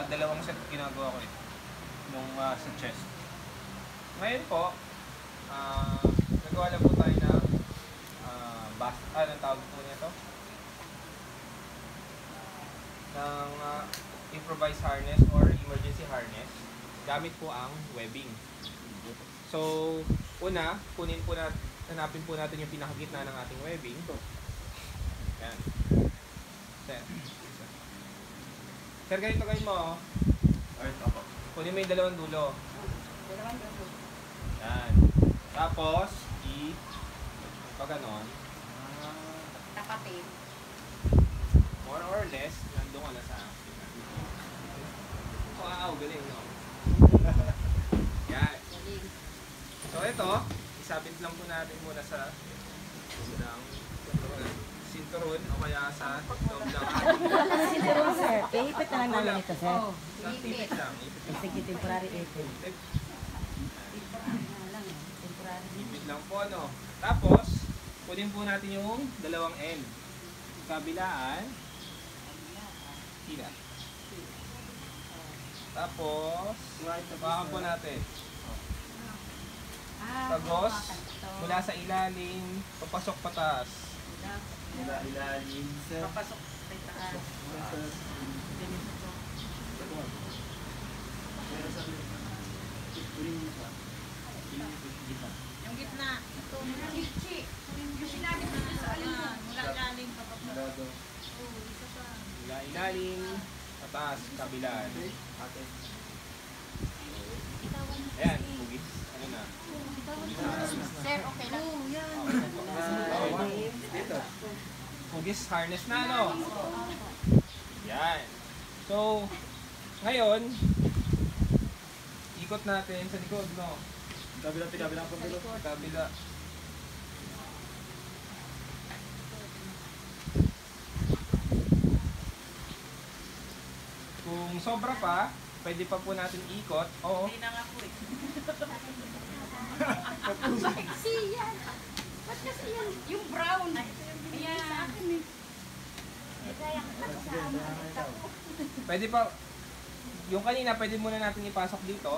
dalawang set ginagawa ko eh. Nung sa chest. Ngayon po, nagawa lang po tayo ng anong tawag po nito? Ng improvised harness or emergency harness. Gamit po ang webbing. So, una, hanapin po natin yung pinakagitna ng ating webbing. Yan. Sir, ganito gawin mo. Kunin mo yung dalawang dulo. Yan. Tapos, pag ganon, tapatin. more or less, nandun ka na sa wow, galing, no? Yan. So, ito, isabit lang po natin muna sa sinturon o kaya sa loob ng ating. Sinturon, sir. Ihipit na lang namin ito, sir. Ipit lang. Sige, temporary ipit. Ipit lang po, no? Tapos, kunin po natin yung dalawang end. Kabilaan. Hila. Tapos, baka po natin. Tagos, mula sa ilalim, papasok pataas. Mula ilalim, sir. Papasok sa taas. Yung gitna. Ito, chichi. Yung ilalim na sa alin. Mula ilalim, papasok. Mula ilalim, pataas, kabilaan. Ayan, hugis. Ano na? Sir, okay lang. Hugis harness na, no? Yan. So, ngayon, ikot natin sa likod, no? Kabila po dito. Kabila. Kung sobra pa, pwede pa po natin ikot. Oo. Hindi na nga po eh. Sexy yan. Ba't kasi yan? Yung brown. Ayan. Sa akin eh. Pwede pa. Yung kanina, pwede muna natin ipasok dito.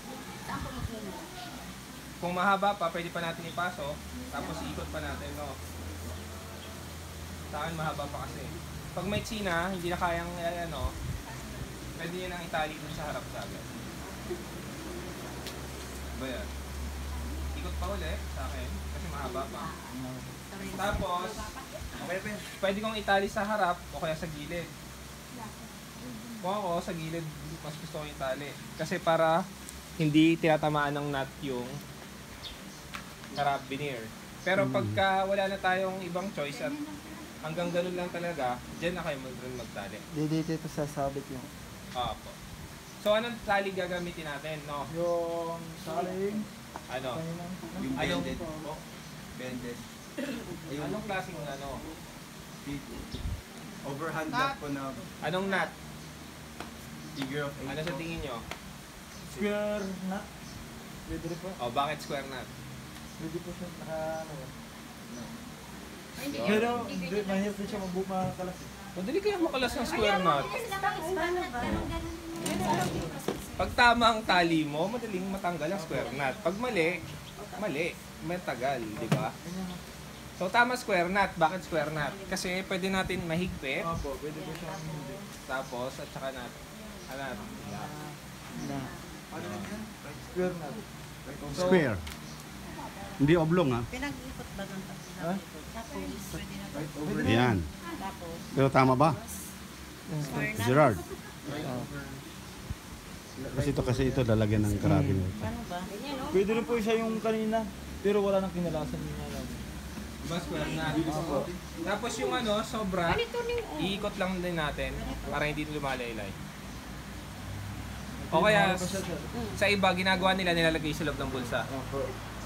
Kung mahaba pa, pwede pa natin ipasok. Tapos ikot pa natin, no? Sa akin, mahaba pa kasi. Pag may tsina, hindi na kayang, ano, pwede nyo nang itali dun sa harap sa agad. Ba yan? Ikot pa ulit sa akin, kasi mahaba pa. Tapos, pwede kong itali sa harap o kaya sa gilid. Kung ako, sa gilid, mas gusto kong itali. Kasi para hindi tinatamaan ng nut yung carabiner. Pero pagka wala na tayong ibang choice at hanggang ganun lang talaga, dyan na kayo magtali. Dito ito sasabit yung... Opo. So, anong tali gagamitin natin, no? Yung saling... Ano? Yung Ayong, bended. anong klaseng ano? Overhand nut po na Anong nut? figure of 8. Ano sa tingin nyo? Square nut. Pwede rin po. O, bakit square nut? Pwede po siya naka... Hindi Pero mahirap din siya makalas. Madali kaya makalas ng square nut. Paano ba? Pag tama ang tali mo, madaling matanggal ang square nut. Pag mali, matagal, di ba? So, tama square nut. Bakit square nut? Kasi pwede natin mahigpit. Opo, pwede po siya hindi. Tapos, at saka natin. Square nut. Square. Hindi oblong, ha? Pinag-ikot ba ng Ha? Tapos, Yan. tapos, Pero tama ba? Gerard. Kasi ito lalagyan ng carabiner. paano ba? Pwede rin po siya yung kanina, pero wala nang kinalasan niya lang. Diba square nut? Tapos yung ano, sobra, iikot lang din natin para hindi lumalaylay. O kaya, sa iba, ginagawa nila, nilalagay sa loob ng bulsa. Opo.